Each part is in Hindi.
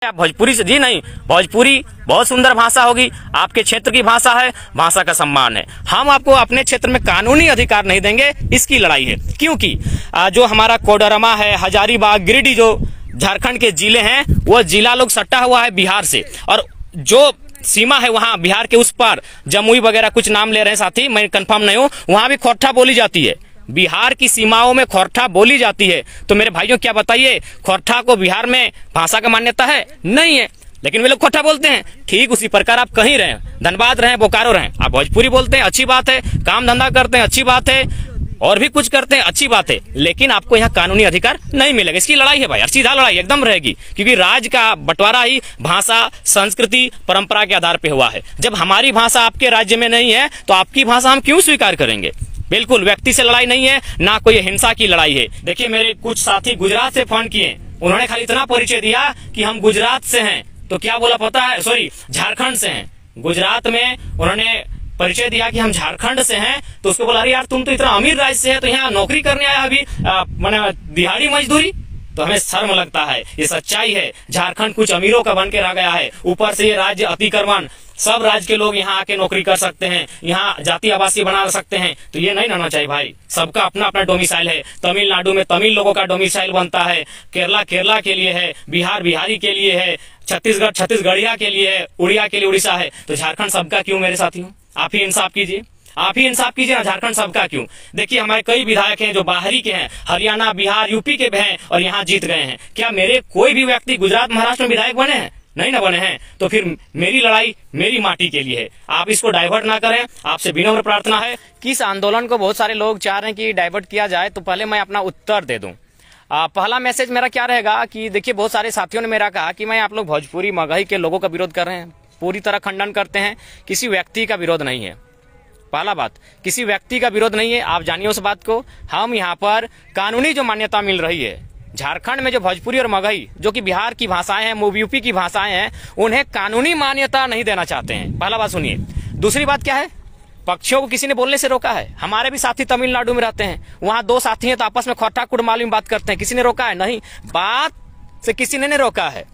भोजपुरी से जी नहीं, भोजपुरी बहुत सुंदर भाषा होगी, आपके क्षेत्र की भाषा है, भाषा का सम्मान है। हम आपको अपने क्षेत्र में कानूनी अधिकार नहीं देंगे, इसकी लड़ाई है। क्योंकि जो हमारा कोडरमा है, हजारीबाग, गिरिडीह जो झारखंड के जिले हैं, वो जिला लोग सटा हुआ है बिहार से, और जो सीमा है वहां बिहार के उस पार जमुई वगैरह कुछ नाम ले रहे हैं साथी, मैं कंफर्म नहीं हूं, वहां भी खोरठा बोली जाती है। बिहार की सीमाओं में खोरठा बोली जाती है। तो मेरे भाइयों क्या बताइए, खोरठा को बिहार में भाषा का मान्यता है? नहीं है, लेकिन वे लोग खोरठा बोलते हैं। ठीक उसी प्रकार आप कहीं रहें, धनबाद रहें, बोकारो रहें, आप भोजपुरी बोलते हैं, अच्छी बात है, काम धंधा करते हैं, अच्छी बात है, और भी कुछ करते हैं, अच्छी बात है, लेकिन आपको यहाँ कानूनी अधिकार नहीं मिलेगा। इसकी लड़ाई है भाई, और सीधा लड़ाई एकदम रहेगी, क्योंकि राज्य का बंटवारा ही भाषा, संस्कृति, परंपरा के आधार पर हुआ है। जब हमारी भाषा आपके राज्य में नहीं है तो आपकी भाषा हम क्यों स्वीकार करेंगे? बिल्कुल व्यक्ति से लड़ाई नहीं है, ना कोई हिंसा की लड़ाई है। देखिए मेरे कुछ साथी गुजरात से फोन किए, उन्होंने खाली इतना परिचय दिया कि हम गुजरात से हैं, तो क्या बोला पता है, सॉरी झारखंड से हैं। गुजरात में उन्होंने परिचय दिया कि हम झारखंड से हैं, तो उसको बोला अरे यार तुम तो इतना अमीर राज्य से है, तो यहाँ नौकरी करने आया अभी मैंने दिहाड़ी मजदूरी। तो हमें शर्म लगता है, ये सच्चाई है। झारखंड कुछ अमीरों का बन के रह गया है, ऊपर से ये राज्य अतिक्रमण, सब राज्य के लोग यहाँ आके नौकरी कर सकते हैं, यहाँ जाति आवासीय बना सकते हैं, तो ये नहीं रहना चाहिए भाई। सबका अपना अपना डोमिसाइल है। तमिलनाडु में तमिल लोगों का डोमिसाइल बनता है, केरला केरला के लिए है, बिहार बिहारी के लिए है, छत्तीसगढ़ छत्तीसगढ़िया के लिए है, उड़िया के लिए उड़ीसा है, तो झारखंड सबका क्यों मेरे साथियों? आप ही इंसाफ कीजिए, आप ही इंसाफ कीजिए ना, झारखंड सबका क्यों? देखिए हमारे कई विधायक हैं जो बाहरी के हैं, हरियाणा बिहार यूपी के भी हैं और यहाँ जीत गए हैं। क्या मेरे कोई भी व्यक्ति गुजरात महाराष्ट्र में विधायक बने हैं? नहीं ना बने हैं। तो फिर मेरी लड़ाई मेरी माटी के लिए है, आप इसको डाइवर्ट ना करें, आपसे विनम्र प्रार्थना है। कि इस आंदोलन को बहुत सारे लोग चाह रहे हैं कि डाइवर्ट किया जाए, तो पहले मैं अपना उत्तर दे दूं। पहला मैसेज मेरा क्या रहेगा कि देखिए बहुत सारे साथियों ने मेरा कहा कि मैं आप लोग भोजपुरी मगही के लोगों का विरोध कर रहे हैं, पूरी तरह खंडन करते हैं। किसी व्यक्ति का विरोध नहीं है, पहला बात, किसी व्यक्ति का विरोध नहीं है, आप जानिए उस बात को। हम यहाँ पर कानूनी जो मान्यता मिल रही है, झारखंड में जो भोजपुरी और मगही जो कि बिहार की भाषाएं हैं, यूपी की भाषाएं हैं, उन्हें कानूनी मान्यता नहीं देना चाहते हैं। पहला बात सुनिए। दूसरी बात क्या है, पक्षियों को किसी ने बोलने से रोका है? हमारे भी साथी तमिलनाडु में रहते हैं, वहां दो साथी हैं तो आपस में खोरठा कुड़माली में बात करते हैं, किसी ने रोका है? नहीं, बात से किसी ने नहीं रोका है।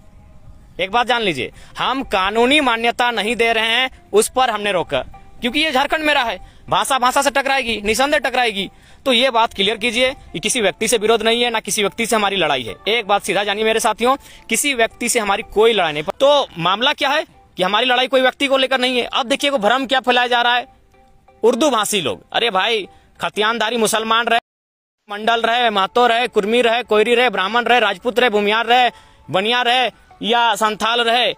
एक बात जान लीजिए, हम कानूनी मान्यता नहीं दे रहे हैं, उस पर हमने रोका, क्योंकि ये झारखंड मेरा है, भाषा भाषा से टकराएगी, निसंदेह टकराएगी। तो ये बात क्लियर कीजिए कि किसी व्यक्ति से विरोध नहीं है, ना किसी व्यक्ति से हमारी लड़ाई है। एक बात सीधा जानिए मेरे साथियों, किसी व्यक्ति से हमारी कोई लड़ाई नहीं। तो मामला क्या है कि हमारी लड़ाई कोई व्यक्ति को लेकर नहीं है। अब देखिए वो भ्रम क्या फैलाया जा रहा है, उर्दू भाषी लोग, अरे भाई खतियानदारी मुसलमान रहे, मंडल रहे, महतो रहे, कुर्मी रहे, कोयरी रहे, ब्राह्मण रहे, राजपूत रहे, भूमियार रहे, बनिया रहे या संथाल रहे,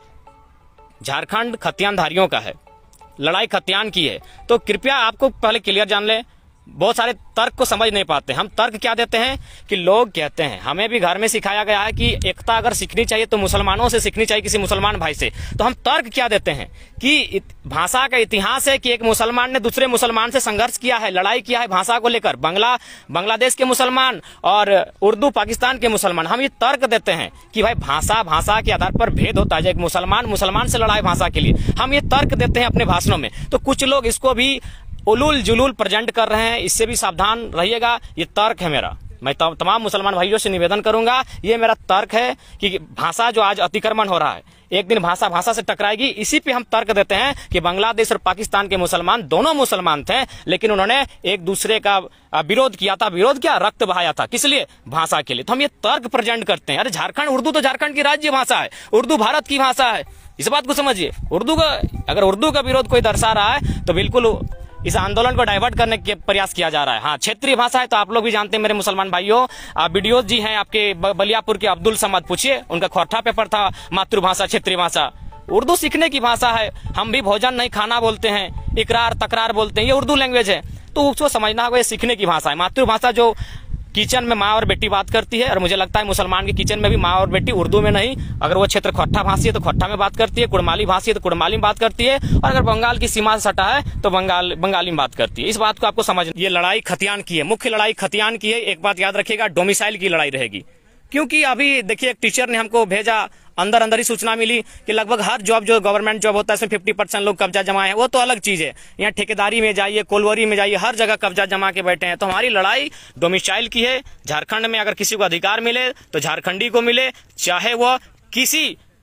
झारखंड खतियानधारियों का है, लड़ाई खतियान की है। तो कृपया आपको पहले क्लियर जान ले, बहुत सारे तर्क को समझ नहीं पाते। हम तर्क क्या देते हैं कि लोग कहते हैं, हमें भी घर में सिखाया गया है कि एकता अगर सीखनी चाहिए तो मुसलमानों से सीखनी चाहिए, किसी मुसलमान भाई से। तो हम तर्क क्या देते हैं कि भाषा का इतिहास है कि एक मुसलमान ने दूसरे मुसलमान से संघर्ष किया है, लड़ाई किया है भाषा को लेकर, बांग्लादेश के मुसलमान और उर्दू पाकिस्तान के मुसलमान। हम ये तर्क देते हैं कि भाई भाषा के आधार पर भेद होता है, एक मुसलमान से लड़ाई भाषा के लिए, हम ये तर्क देते हैं अपने भाषणों में। तो कुछ लोग इसको भी उलूल जुलूल प्रेजेंट कर रहे हैं, इससे भी सावधान रहिएगा। ये तर्क है मेरा, मैं तमाम मुसलमान भाइयों से निवेदन करूंगा, ये मेरा तर्क है कि भाषा जो आज अतिक्रमण हो रहा है, एक दिन भाषा से टकराएगी। इसी पे हम तर्क देते हैं कि बांग्लादेश और पाकिस्तान के मुसलमान दोनों मुसलमान थे, लेकिन उन्होंने एक दूसरे का विरोध किया था। विरोध क्या? रक्त बहाया था। किस लिए? भाषा के लिए। तो हम ये तर्क प्रेजेंट करते हैं। अरे झारखंड, उर्दू तो झारखंड की राज्य भाषा है, उर्दू भारत की भाषा है, इस बात को समझिए। अगर उर्दू का विरोध कोई दर्शा रहा है तो बिल्कुल इस आंदोलन को डाइवर्ट करने के प्रयास किया जा रहा है। हाँ, क्षेत्रीय भाषा है तो आप लोग भी जानते हैं मेरे मुसलमान भाइयों, विडियोज जी हैं आपके बलियापुर के अब्दुल समद, पूछिए, उनका खोरठा पेपर था मातृभाषा क्षेत्रीय भाषा। उर्दू सीखने की भाषा है। हम भी भोजन नहीं खाना बोलते हैं, इकरार तकरार बोलते हैं, ये उर्दू लैंग्वेज है, तो उसको समझना होगा, ये सीखने की भाषा है। मातृभाषा जो किचन में माँ और बेटी बात करती है, और मुझे लगता है मुसलमान के किचन में भी माँ और बेटी उर्दू में नहीं, अगर वो क्षेत्र खोरठा भाषी है तो खोरठा में बात करती है, कुड़माली भाषी है तो कुड़माली में बात करती है, और अगर बंगाल की सीमा से सटा है तो बंगाली में बात करती है। इस बात को आपको समझ, ये लड़ाई खतियान की है, मुख्य लड़ाई खतियान की है। एक बात याद रखिएगा, डोमिसाइल की लड़ाई रहेगी। क्योंकि अभी देखिए एक टीचर ने हमको भेजा, अंदर ही सूचना मिली कि लगभग हर जॉब जो गवर्नमेंट जॉब होता है इसमें 50% लोग कब्जा जमाए हैं। वो तो अलग चीज है, यहाँ ठेकेदारी में जाइए, कोलवरी में जाइए, हर जगह कब्जा जमा के बैठे हैं। तो हमारी लड़ाई डोमिसाइल की है। झारखंड में अगर किसी को अधिकार मिले तो झारखंडी को मिले, चाहे वो किसी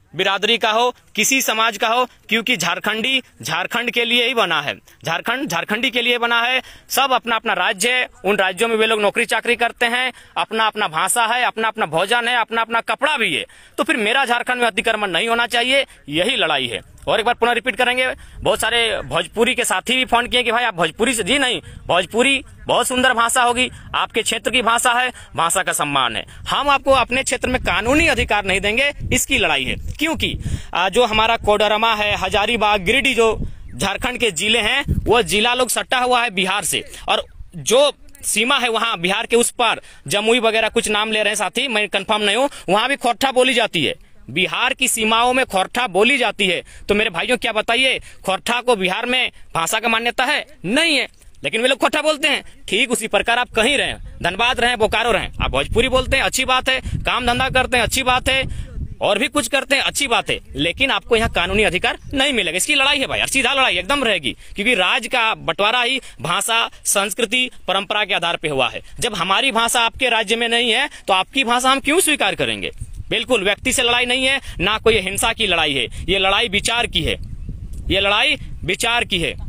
बिरादरी का हो, किसी समाज का हो, क्योंकि झारखंडी झारखंड के लिए ही बना है, झारखंड झारखंडी के लिए बना है। सब अपना अपना राज्य है, उन राज्यों में वे लोग नौकरी चाकरी करते हैं, अपना अपना भाषा है, अपना अपना भोजन है, अपना अपना कपड़ा भी है। तो फिर मेरा झारखंड में अतिक्रमण नहीं होना चाहिए, यही लड़ाई है। और एक बार पुनः रिपीट करेंगे, बहुत सारे भोजपुरी के साथी भी फोन किए कि भाई आप भोजपुरी से, जी नहीं, भोजपुरी बहुत सुंदर भाषा होगी, आपके क्षेत्र की भाषा है, भाषा का सम्मान है। हम आपको अपने क्षेत्र में कानूनी अधिकार नहीं देंगे, इसकी लड़ाई है। क्योंकि जो हमारा कोडरमा है, हजारीबाग, गिरिडीह, जो झारखंड के जिले हैं, वो जिला लोग सट्टा हुआ है बिहार से, और जो सीमा है वहां बिहार के उस पार जमुई वगैरह कुछ नाम ले रहे हैं साथी, मैं कंफर्म नहीं हूं, वहां भी खोरठा बोली जाती है। बिहार की सीमाओं में खोरठा बोली जाती है। तो मेरे भाइयों क्या बताइए, खोरठा को बिहार में भाषा का मान्यता है? नहीं है, लेकिन वे लोग खोरठा बोलते हैं। ठीक उसी प्रकार आप कहीं रहे, धनबाद रहे, बोकारो रहे, आप भोजपुरी बोलते हैं, अच्छी बात है, काम धंधा करते हैं, अच्छी बात है, और भी कुछ करते हैं, अच्छी बात है, लेकिन आपको यहाँ कानूनी अधिकार नहीं मिलेगा। इसकी लड़ाई है भाई, और सीधा लड़ाई एकदम रहेगी, क्योंकि राज्य का बंटवारा ही भाषा, संस्कृति, परंपरा के आधार पे हुआ है। जब हमारी भाषा आपके राज्य में नहीं है तो आपकी भाषा हम क्यों स्वीकार करेंगे? बिल्कुल व्यक्ति से लड़ाई नहीं है, ना कोई हिंसा की लड़ाई है, ये लड़ाई विचार की है, ये लड़ाई विचार की है।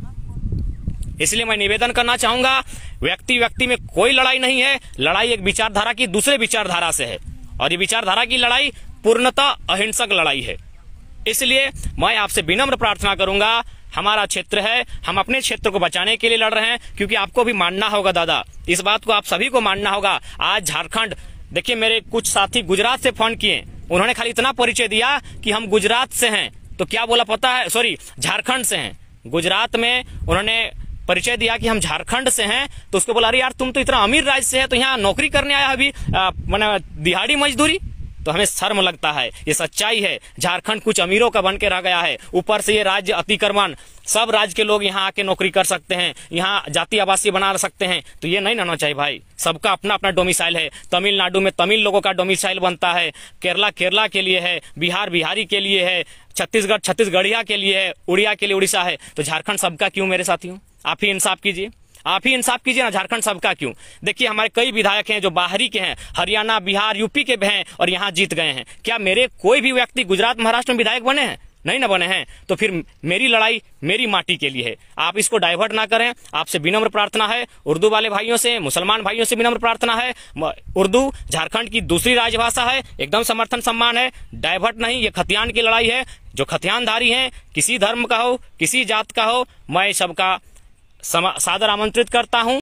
इसलिए मैं निवेदन करना चाहूंगा, व्यक्ति व्यक्ति में कोई लड़ाई नहीं है, लड़ाई एक विचारधारा की दूसरे विचारधारा से है, और ये विचारधारा की लड़ाई पूर्णतः अहिंसक लड़ाई है। इसलिए मैं आपसे विनम्र प्रार्थना करूंगा, हमारा क्षेत्र है, हम अपने क्षेत्र को बचाने के लिए लड़ रहे हैं, क्योंकि आपको भी मानना होगा दादा, इस बात को आप सभी को मानना होगा। आज झारखंड, देखिए मेरे कुछ साथी गुजरात से फोन किए, उन्होंने खाली इतना परिचय दिया कि हम गुजरात से हैं, तो क्या बोला पता है, सॉरी झारखंड से हैं। गुजरात में उन्होंने परिचय दिया कि हम झारखंड से हैं, तो उसको बोला अरे यार तुम तो इतना अमीर राज्य से है, तो यहाँ नौकरी करने आया अभी मैंने दिहाड़ी मजदूरी। तो हमें शर्म लगता है, ये सच्चाई है। झारखंड कुछ अमीरों का बन के रह गया है, ऊपर से ये राज्य अतिक्रमण, सब राज्य के लोग यहाँ आके नौकरी कर सकते हैं, यहाँ जाति आवासीय बना सकते हैं, तो ये नहीं होना चाहिए भाई। सबका अपना अपना डोमिसाइल है, तमिलनाडु में तमिल लोगों का डोमिसाइल बनता है, केरला केरला के लिए है, बिहार बिहारी के लिए है, छत्तीसगढ़ छत्तीसगढ़िया के लिए है, उड़िया के लिए उड़ीसा है, तो झारखंड सबका क्यों मेरे साथियों? आप ही इंसाफ कीजिए, आप ही इंसाफ कीजिए ना, झारखंड सबका क्यों? देखिए हमारे कई विधायक हैं जो बाहरी के हैं, हरियाणा बिहार यूपी के भी हैं, और यहाँ जीत गए हैं। क्या मेरे कोई भी व्यक्ति गुजरात महाराष्ट्र में विधायक बने हैं? नहीं ना बने हैं। तो फिर मेरी लड़ाई मेरी माटी के लिए है, आप इसको डाइवर्ट ना करें। आपसे विनम्र प्रार्थना है, उर्दू वाले भाइयों से, मुसलमान भाइयों से विनम्र प्रार्थना है। उर्दू झारखंड की दूसरी राजभाषा है, एकदम समर्थन सम्मान है, डाइवर्ट नहीं। ये खतियान की लड़ाई है, जो खतियानधारी है, किसी धर्म का हो, किसी जात का हो, मैं सबका सादर आमंत्रित करता हूं।